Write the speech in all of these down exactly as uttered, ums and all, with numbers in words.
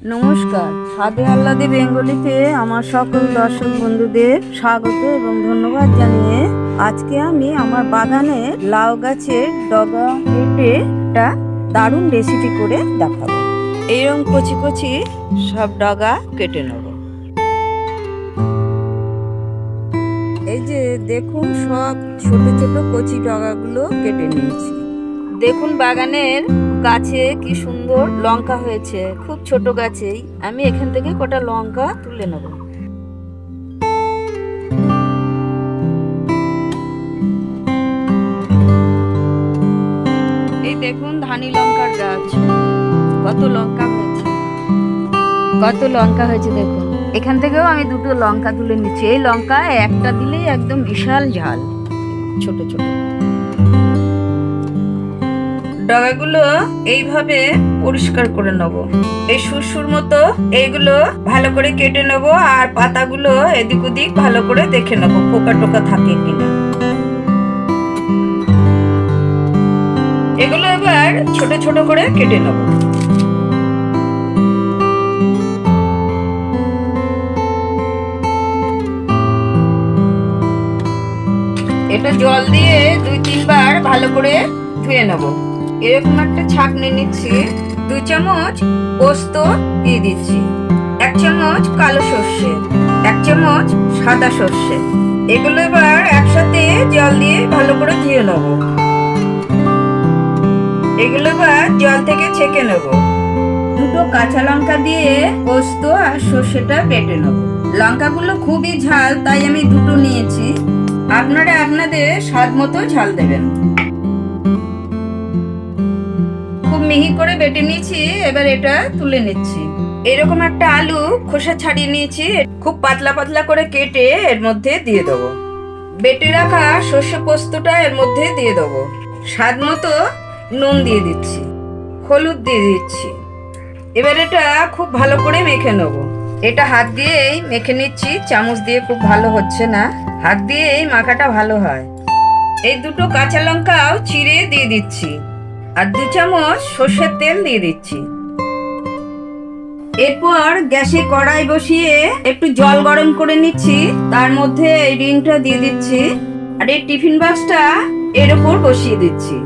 নমস্কার, স্বাদে আহ্লাদে বেঙ্গলিতে আমার সকল দর্শক বন্ধুদের স্বাগত এবং ধন্যবাদ জানিয়ে আজকে আমি আমার বাগানে লাউ গাছের ডগা কেটে একটা দারুণ রেসিপি করে দেখাবো। এইরকম কচি কচি সব ডগা কেটে নেব। এই যে দেখুন, সব ছোট ছোট কচি ডগাগুলো কেটে নিয়েছি। দেখুন বাগানের গাছে কি সুন্দর লঙ্কা হয়েছে, খুব ছোট গাছেই। আমি এখান থেকে কটা লঙ্কা তুলে নেব। এই দেখুন ধানি লঙ্কার গাছ, কত লঙ্কা হয়েছে, কত লঙ্কা হয়েছে দেখুন। এখান থেকেও আমি দুটো লঙ্কা তুলে নিচ্ছি। এই লঙ্কা একটা দিলেই একদম বিশাল ঝাল। ছোট ছোট ডগাগুলো এইভাবে পরিষ্কার করে নেব। এই সুরসুর মতো এইগুলো ভালো করে কেটে নেব, আর পাতাগুলো এদিক ওদিক ভালো করে দেখে নেব পোকা টোকা থাকে কিনা। এগুলো এবার ছোট ছোট করে কেটে নেব। এটা জল দিয়ে দুই তিনবার ভালো করে ধুয়ে নেব। এরকম একটা ছাঁকনি নিচ্ছি, দুই চামচ পোস্ত দিয়ে দিচ্ছি, এক চামচ কালো সর্ষে, এক চামচ সাদা সর্ষে। এগুলো এবার একসাথে জল দিয়ে ভালো করে ধুয়ে নেব। এগুলো এবার জল থেকে ছেঁকে নেব। দুটো কাঁচা লঙ্কা দিয়ে পোস্ত আর সর্ষেটা বেটে নেব। লঙ্কাগুলো খুবই ঝাল, তাই আমি দুটো নিয়েছি। আপনারা আপনাদের স্বাদ মতো ঝাল দেবেন। মিহি করে বেটে নিয়েছি, এবার এটা তুলে নিচ্ছি। এরকম একটা আলু খোসা ছাড়িয়ে নিয়েছি, খুব পাতলা পাতলা করে কেটে এর মধ্যে দিয়ে দেবো। বেটে রাখা সর্ষে পোস্তটা এর মধ্যে দিয়ে দেবো। স্বাদ মতো নুন দিয়ে দিচ্ছি, হলুদ দিয়ে দিচ্ছি। এবার এটা খুব ভালো করে মেখে নেবো। এটা হাত দিয়েই মেখে নিচ্ছি, চামচ দিয়ে খুব ভালো হচ্ছে না, হাত দিয়েই মাখাটা ভালো হয়। এই দুটো কাঁচা লঙ্কাও চিড়ে দিয়ে দিচ্ছি, আর দু চামচ সর্ষের তেল দিয়ে দিচ্ছি। এরপর গ্যাসে কড়াই বসিয়ে একটু জল গরম করে নিচ্ছি, তার মধ্যে এই রিংটা দিয়ে দিচ্ছি, আর এই টিফিন বক্সটা এর উপর বসিয়ে দিচ্ছি।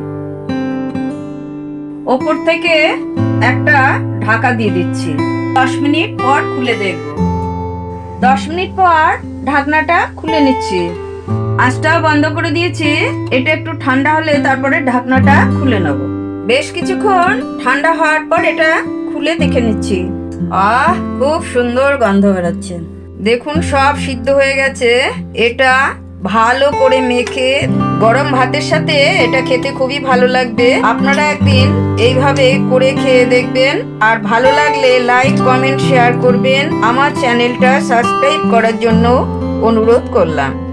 ওপর থেকে একটা ঢাকা দিয়ে দিচ্ছি। দশ মিনিট পর খুলে দেখব। দশ মিনিট পর ঢাকনাটা খুলে নিচ্ছি, আঁচটাও বন্ধ করে দিয়েছি। এটা একটু ঠান্ডা হলে তারপরে ঢাকনাটা খুলে নেব। বেশ কিছুক্ষণ ঠান্ডা হওয়ার পর এটা খুলে দেখে নিচ্ছি। আহ, খুব সুন্দর গন্ধ বেরোচ্ছে। দেখুন সব সিদ্ধ হয়ে গেছে। এটা ভালো করে মেখে গরম ভাতের সাথে এটা খেতে খুবই ভালো লাগবে। আপনারা একদিন এইভাবে করে খেয়ে দেখবেন, আর ভালো লাগলে লাইক কমেন্ট শেয়ার করবেন। আমার চ্যানেলটা সাবস্ক্রাইব করার জন্য অনুরোধ করলাম।